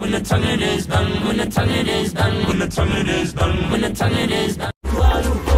when the tonguing is done, when the tonguing is done, when the tonguing is done, when the tonguing is done.